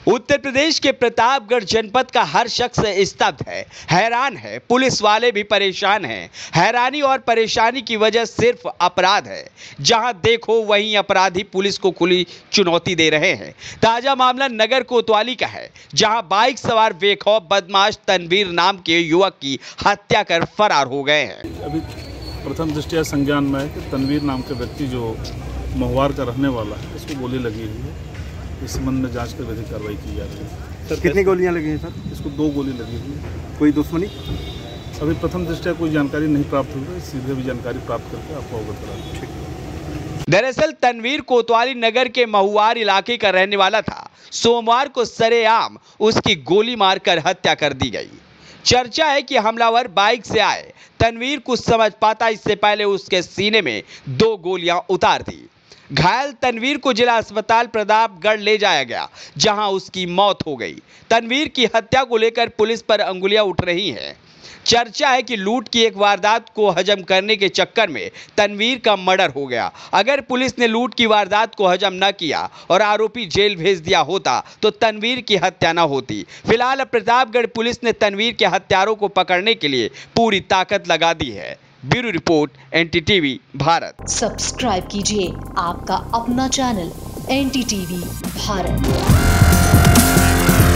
उत्तर प्रदेश के प्रतापगढ़ जनपद का हर शख्स स्तब्ध है, हैरान है। पुलिस वाले भी परेशान हैं। हैरानी और परेशानी की वजह सिर्फ अपराध है। जहां देखो वहीं अपराधी पुलिस को खुली चुनौती दे रहे हैं। ताजा मामला नगर कोतवाली का है, जहां बाइक सवार बेखौफ बदमाश तनवीर नाम के युवक की हत्या कर फरार हो गए हैं। अभी प्रथम दृष्टया संज्ञान में है कि तनवीर नाम के व्यक्ति जो महुआर का रहने वाला है, इसको गोली लगी हुई है। इस संबंध में जांच कर विधिक कार्रवाई की जा रही है। सर कितनी गोलियां लगी हैं सर? इसको 2 गोली लगी हुई है। कोई दुश्मनी? अभी प्रथम दृष्टया कोई जानकारी नहीं प्राप्त हुई है, सीधे भी जानकारी प्राप्त करके आपको अवगत करा देंगे। दरअसल तनवीर कोतवाली नगर के महुआर इलाके का रहने वाला था। सोमवार को सरेआम उसकी गोली मारकर हत्या कर दी गई। चर्चा है कि हमलावर बाइक से आए। तनवीर कुछ समझ पाता इससे पहले उसके सीने में 2 गोलियां उतार दी। घायल तनवीर को जिला अस्पताल प्रतापगढ़ ले जाया गया, जहां उसकी मौत हो गई। तनवीर की हत्या को लेकर पुलिस पर अंगुलियां उठ रही हैं। चर्चा है कि लूट की एक वारदात को हजम करने के चक्कर में तनवीर का मर्डर हो गया। अगर पुलिस ने लूट की वारदात को हजम न किया और आरोपी जेल भेज दिया होता तो तनवीर की हत्या न होती। फिलहाल प्रतापगढ़ पुलिस ने तनवीर के हत्यारों को पकड़ने के लिए पूरी ताकत लगा दी है। Bureau report NTTV Bharat. Subscribe कीजिए आपका अपना चैनल NTTV भारत।